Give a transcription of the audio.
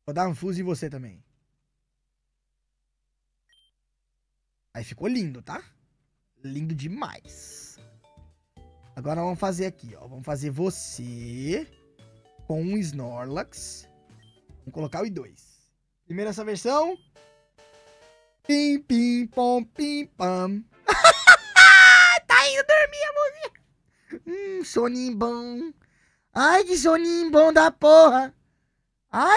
Vou dar um fuso em você também. Aí ficou lindo, tá? Lindo demais. Agora vamos fazer aqui, ó. Vamos fazer você com um Snorlax. Vamos colocar o I2. Primeiro essa versão. Pim, pim, pom, pim, pam. Tá indo dormir a mozinha. Soninho bom. Ai, que soninho bom da porra. Ai.